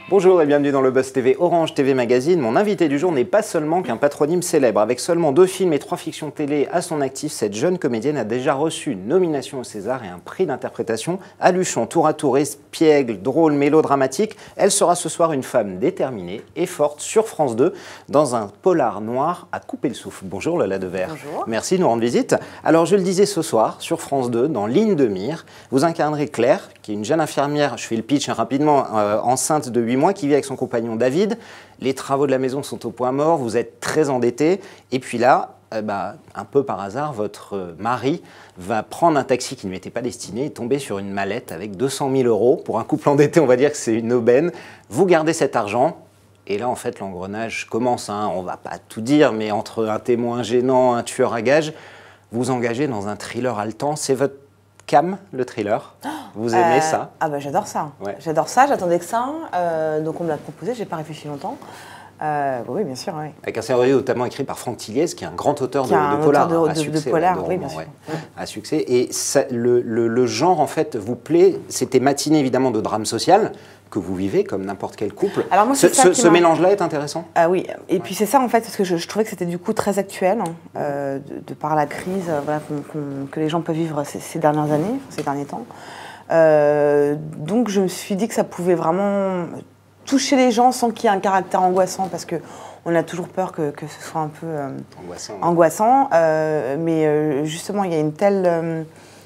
Bonjour et bienvenue dans le Buzz TV Orange TV Magazine. Mon invité du jour n'est pas seulement qu'un patronyme célèbre. Avec seulement 2 films et 3 fictions télé à son actif, cette jeune comédienne a déjà reçu une nomination au César et un prix d'interprétation à Luchon. Tour à tour, espiègle, drôle, mélodramatique, elle sera ce soir une femme déterminée et forte sur France 2 dans un polar noir à couper le souffle. Bonjour Lola Devers. Bonjour. Merci de nous rendre visite. Alors je le disais ce soir sur France 2, dans Ligne de mire, vous incarnerez Claire, qui est une jeune infirmière, je fais le pitch rapidement, enceinte de 8 mois, qui vit avec son compagnon David. Les travaux de la maison sont au point mort, vous êtes très endetté. Et puis là, un peu par hasard, votre mari va prendre un taxi qui ne lui était pas destiné et tomber sur une mallette avec 200 000 €. Pour un couple endetté, on va dire que c'est une aubaine. Vous gardez cet argent. Et là, en fait, l'engrenage commence. On ne va pas tout dire, mais entre un témoin gênant, un tueur à gages, vous engagez dans un thriller haletant. C'est votre cam, le thriller. Vous aimez ça? Ah bah j'adore ça. Ouais. J'adore ça, j'attendais que ça. Donc on me l'a proposé, j'ai pas réfléchi longtemps. Oui, bien sûr. Oui. Avec un scénario notamment écrit par Franck Tilliez, qui est un grand auteur de polar polar à succès. Oui, bien sûr. À succès. Et ça, le genre, en fait, vous plaît. C'était matinée, évidemment, de drame social que vous vivez, comme n'importe quel couple. Alors moi, ce mélange-là est intéressant? Ah oui, et puis c'est ça, en fait, parce que je trouvais que c'était du coup très actuel, de par la crise que les gens peuvent vivre ces dernières années, ces derniers temps. Donc je me suis dit que ça pouvait vraiment toucher les gens sans qu'il y ait un caractère angoissant, parce qu'on a toujours peur que ce soit un peu angoissant. Mais justement, il y a une telle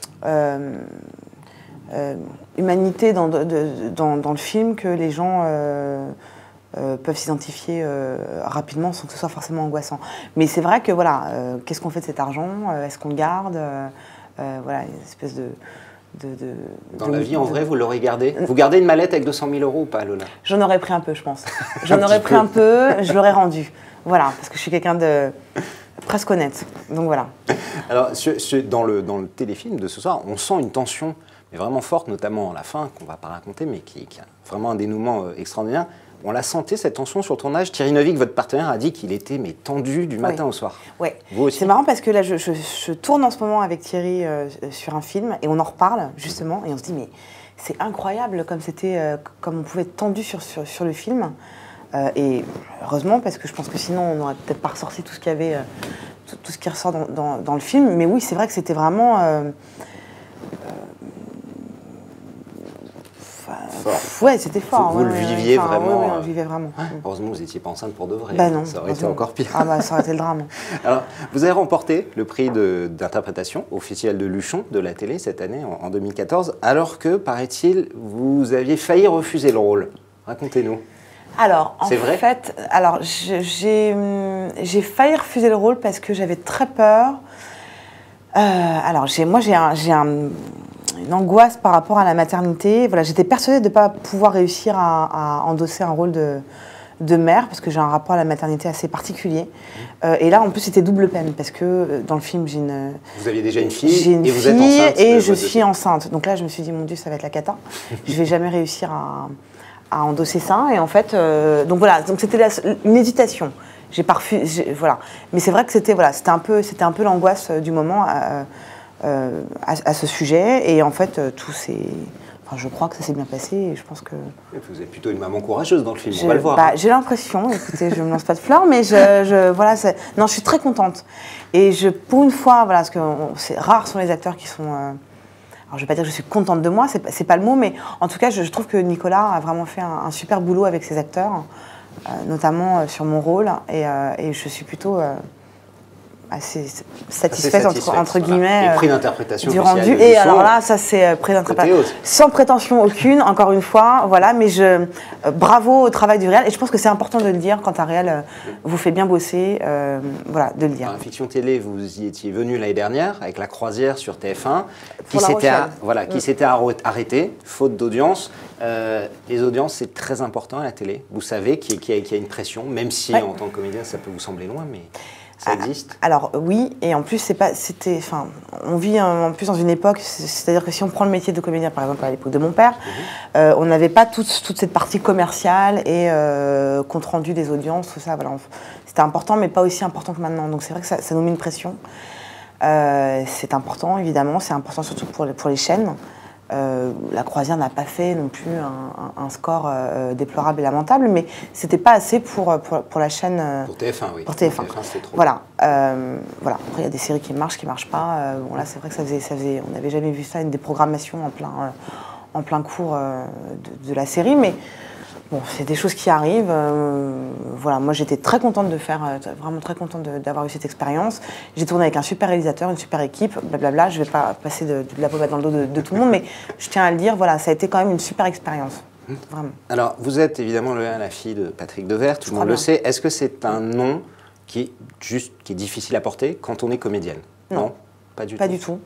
humanité dans le film que les gens peuvent s'identifier rapidement sans que ce soit forcément angoissant. Mais c'est vrai que voilà, qu'est-ce qu'on fait de cet argent? Est-ce qu'on le garde? Voilà, une espèce de... Dans la vie, en vrai, vous l'aurez gardé? Vous gardez une mallette avec 200 000 € ou pas, Lola? J'en aurais pris un peu, je pense. J'en aurais pris un peu, je l'aurais rendu. Voilà, parce que je suis quelqu'un de presque honnête. Donc voilà. Alors, dans le téléfilm de ce soir, on sent une tension, mais vraiment forte, notamment à la fin, qu'on ne va pas raconter, mais qui a vraiment un dénouement extraordinaire. On la sentait, cette tension sur le tournage. Thierry Neuville, votre partenaire, a dit qu'il était tendu du matin au soir. Oui. Vous aussi? C'est marrant parce que là, je tourne en ce moment avec Thierry sur un film et on en reparle justement et on se dit mais c'est incroyable comme on pouvait être tendu sur le film. Et heureusement, parce que je pense que sinon on n'aurait peut-être pas ressorti tout ce qu'il y avait, tout ce qui ressort dans le film. Mais oui, c'est vrai que c'était vraiment... ouais, c'était fort. Vous le viviez vraiment. Oui, on le vivait vraiment. Heureusement, vous n'étiez pas enceinte pour de vrai. Non, ça aurait été encore pire. Ah ça aurait été le drame. Alors, vous avez remporté le prix d'interprétation au Festival de Luchon de la télé cette année, en 2014, alors que, paraît-il, vous aviez failli refuser le rôle. Racontez-nous. Alors, en vrai? fait, j'ai failli refuser le rôle parce que j'avais très peur. Alors, moi, j'ai une angoisse par rapport à la maternité. Voilà, j'étais persuadée de ne pas pouvoir réussir à endosser un rôle de mère, parce que j'ai un rapport à la maternité assez particulier. Et là, en plus, c'était double peine, parce que dans le film, Vous aviez déjà une fille, j'ai une et vous fille êtes enceinte. Et je suis enceinte. Donc là, je me suis dit, mon Dieu, ça va être la cata. Je ne vais jamais réussir à endosser ça. Et en fait, donc voilà, donc c'était une hésitation. J'ai pas refusé, voilà. Mais c'est vrai que c'était un peu l'angoisse du moment à ce sujet. Et en fait, je crois que ça s'est bien passé. Et je pense que... Vous êtes plutôt une maman courageuse dans le film, on va le voir. J'ai l'impression, écoutez, je ne me lance pas de fleurs, mais voilà, non, je suis très contente. Et pour une fois, voilà, parce que c'est rare sont les acteurs qui sont... alors, je ne vais pas dire que je suis contente de moi, c'est pas le mot, mais en tout cas, je trouve que Nicolas a vraiment fait un super boulot avec ses acteurs, notamment sur mon rôle, et je suis plutôt assez satisfaite entre guillemets et prix d'interprétation du rendu. Et alors là, ça c'est prix d'interprétation sans prétention aucune, encore une fois, voilà, mais bravo au travail du réel, et je pense que c'est important de le dire quand un réel vous fait bien bosser, voilà, de le dire. Dans la fiction télé, vous y étiez venu l'année dernière avec La Croisière sur TF1, qui s'était arrêté, faute d'audience. Les audiences, c'est très important à la télé. Vous savez qu'il y a une pression, même si en tant que comédien, ça peut vous sembler loin, mais... Ça existe? Alors oui, et en plus on vit en plus dans une époque, c'est-à-dire que si on prend le métier de comédien, par exemple à l'époque de mon père, on n'avait pas toute cette partie commerciale et compte rendu des audiences, tout ça. Voilà, c'était important, mais pas aussi important que maintenant. Donc c'est vrai que ça nous met une pression. C'est important, évidemment, c'est important surtout pour les chaînes. La croisière n'a pas fait non plus un score déplorable et lamentable, mais c'était pas assez pour la chaîne. Pour TF1, oui. Pour TF1. C'était trop. Voilà. Après, il y a des séries qui marchent pas. Bon, là, c'est vrai que ça faisait, on n'avait jamais vu ça, une déprogrammation en plein cours de la série, mais bon, c'est des choses qui arrivent. Voilà, moi j'étais très contente vraiment très contente d'avoir eu cette expérience. J'ai tourné avec un super réalisateur, une super équipe, blablabla. Je ne vais pas passer de la pommade dans le dos de tout le monde, mais je tiens à le dire, voilà, ça a été quand même une super expérience. Vraiment. Alors, vous êtes évidemment la fille de Patrick Devers, tout le monde le sait. Est-ce que c'est un nom qui est difficile à porter quand on est comédienne? Non, pas du tout. Pas du tout.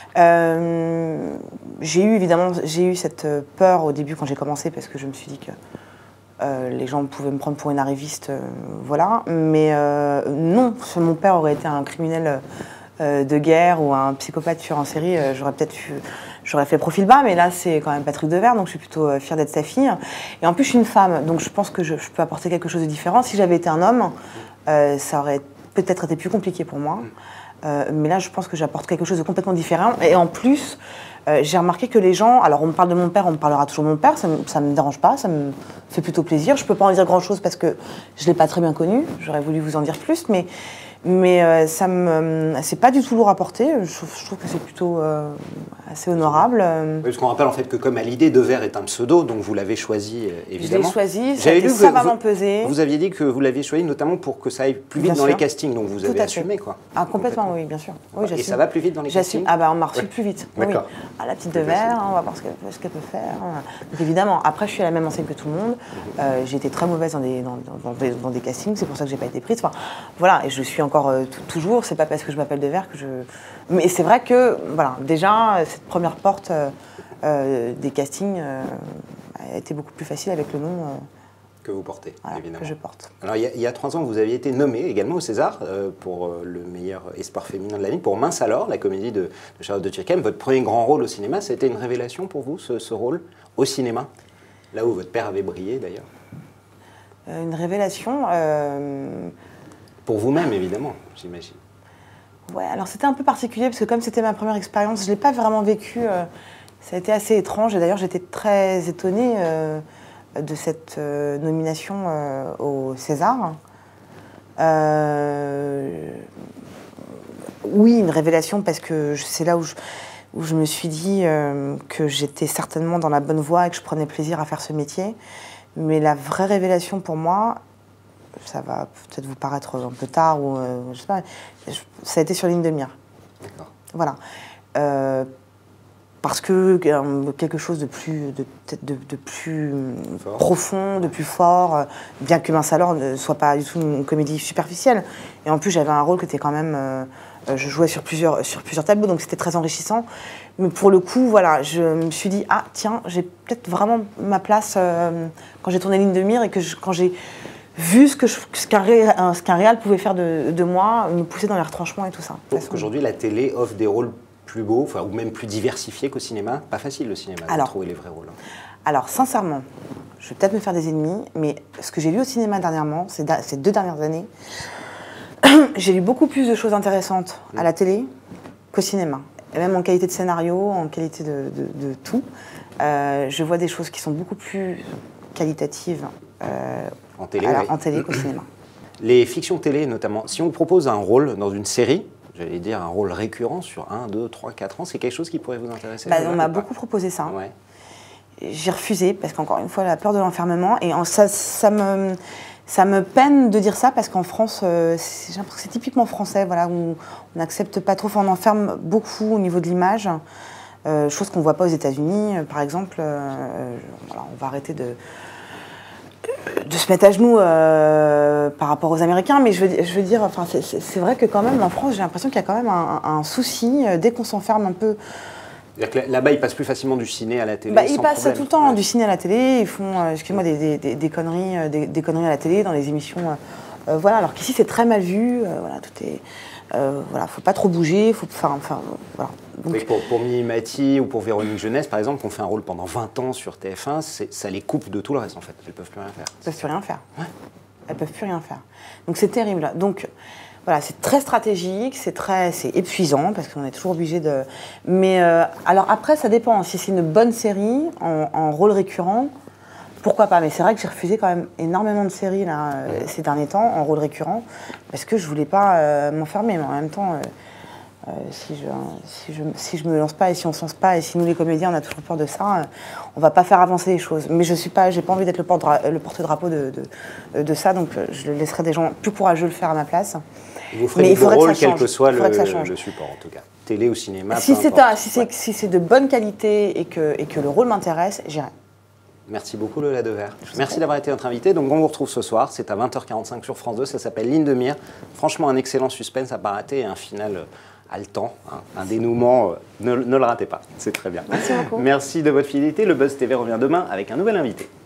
J'ai eu cette peur au début quand j'ai commencé parce que je me suis dit que les gens pouvaient me prendre pour une arriviste, voilà. Mais non, mon père aurait été un criminel de guerre ou un psychopathe tueur en série, j'aurais fait profil bas, mais là c'est quand même Patrick Devers, donc je suis plutôt fière d'être sa fille. Et en plus je suis une femme, donc je pense que je peux apporter quelque chose de différent. Si j'avais été un homme, ça aurait peut-être été plus compliqué pour moi. Mais là, je pense que j'apporte quelque chose de complètement différent. Et en plus, j'ai remarqué que les gens... Alors, on me parle de mon père, on me parlera toujours de mon père. Ça ne me dérange pas, ça me fait plutôt plaisir. Je ne peux pas en dire grand-chose parce que je ne l'ai pas très bien connu. J'aurais voulu vous en dire plus, mais c'est pas du tout lourd à porter. Je trouve que c'est plutôt assez honorable. Oui, parce qu'on rappelle en fait que comme à l'idée, Devers est un pseudo, donc vous l'avez choisi évidemment. Je l'ai choisi, ça a été savamment pesé. Vous aviez dit que vous l'aviez choisi notamment pour que ça aille plus vite dans les castings, donc vous avez assumé quoi. Ah complètement, oui, bien sûr. Oui, et ça va plus vite dans les castings? Ah bah on m'a reçu plus vite. D'accord. Oui. Ah, la petite Devers, on va voir ce qu'elle peut faire. Donc évidemment, après je suis à la même enseigne que tout le monde. J'ai été très mauvaise dans des castings, c'est pour ça que j'ai pas été prise. Enfin, voilà, et je suis encore toujours. C'est pas parce que je m'appelle Devers que je... Mais c'est vrai que, voilà, déjà, cette première porte des castings a été beaucoup plus facile avec le nom que vous portez, voilà, évidemment. Que je porte. Alors, il y a 3 ans, vous aviez été nommée également au César pour le meilleur espoir féminin de l'année, pour Mince alors, la comédie de Charlotte de Turckheim. Votre premier grand rôle au cinéma, ça a été une révélation pour vous, ce rôle au cinéma? Là où votre père avait brillé, d'ailleurs. Une révélation Pour vous-même, évidemment, j'imagine. Ouais, alors c'était un peu particulier parce que comme c'était ma première expérience, je ne l'ai pas vraiment vécu. Ça a été assez étrange et d'ailleurs j'étais très étonnée de cette nomination au César. Oui, une révélation parce que c'est là où je me suis dit que j'étais certainement dans la bonne voie et que je prenais plaisir à faire ce métier. Mais la vraie révélation pour moi, ça va peut-être vous paraître un peu tard, ou je sais pas, ça a été sur Ligne de mire. D'accord. Voilà. Parce que quelque chose de plus, peut-être de plus profond, de plus fort, bien que Mince alors ne soit pas du tout une comédie superficielle. Et en plus, j'avais un rôle qui était quand même... je jouais sur plusieurs tableaux, donc c'était très enrichissant. Mais pour le coup, voilà, je me suis dit, ah tiens, j'ai peut-être vraiment ma place quand j'ai tourné Ligne de mire et que quand j'ai vu ce qu'un réal pouvait faire de moi, me pousser dans les retranchements et tout ça. Parce qu'aujourd'hui, la télé offre des rôles plus beaux, ou même plus diversifiés qu'au cinéma. Pas facile le cinéma de trouver les vrais rôles. Alors, sincèrement, je vais peut-être me faire des ennemis, mais ce que j'ai vu au cinéma dernièrement, ces 2 dernières années, j'ai vu beaucoup plus de choses intéressantes à la télé qu'au cinéma. Et même en qualité de scénario, en qualité de tout. Je vois des choses qui sont beaucoup plus qualitatives en télé, en télé qu'au cinéma. Les fictions télé, notamment, si on vous propose un rôle dans une série, j'allais dire un rôle récurrent sur 1, 2, 3, 4 ans, c'est quelque chose qui pourrait vous intéresser? On m'a beaucoup proposé ça. Ouais. J'ai refusé, parce qu'encore une fois, la peur de l'enfermement. Et ça me peine de dire ça, parce qu'en France, j'ai l'impression que c'est typiquement français, voilà, où on n'accepte pas trop, on enferme beaucoup au niveau de l'image. Chose qu'on ne voit pas aux États-Unis, par exemple. Voilà, on va arrêter de se mettre à genoux par rapport aux Américains, mais je veux dire, enfin, c'est vrai que quand même en France, j'ai l'impression qu'il y a quand même un souci dès qu'on s'enferme un peu. C'est-à-dire que là-bas, ils passent plus facilement du ciné à la télé. Ils passent tout le temps du ciné à la télé, ils font, excusez-moi, des conneries, des conneries à la télé dans les émissions. Voilà, alors qu'ici c'est très mal vu. Voilà, tout est. Voilà, faut pas trop bouger, faut faire. Enfin, voilà. Donc, pour Mimi Mati ou pour Véronique Jeunesse, par exemple, qui ont fait un rôle pendant 20 ans sur TF1, ça les coupe de tout le reste, en fait. Elles ne peuvent plus rien faire. Elles ne peuvent plus rien faire. Ouais. Elles ne peuvent plus rien faire. Donc c'est terrible. Donc Voilà, c'est très stratégique, c'est épuisant parce qu'on est toujours obligé de. Mais alors après, ça dépend. Si c'est une bonne série en rôle récurrent, pourquoi pas. Mais c'est vrai que j'ai refusé quand même énormément de séries là, ces derniers temps en rôle récurrent parce que je voulais pas m'enfermer. Mais en même temps, si je me lance pas et si on se lance pas et si nous les comédiens on a toujours peur de ça, on va pas faire avancer les choses. Mais j'ai pas envie d'être le porte-drapeau de ça, donc je laisserai des gens plus courageux le faire à ma place. Vous ferez le rôle, quel que soit le support, en tout cas. Télé ou cinéma. Si c'est de bonne qualité et que le rôle m'intéresse, j'irai. Merci beaucoup, Lola Devers. Merci d'avoir été notre invitée. Donc, on vous retrouve ce soir. C'est à 20h45 sur France 2. Ça s'appelle Ligne de mire. Franchement, un excellent suspense à pas rater et un final haletant, un dénouement. Ne le ratez pas. C'est très bien. Merci beaucoup. Merci de votre fidélité. Le Buzz TV revient demain avec un nouvel invité.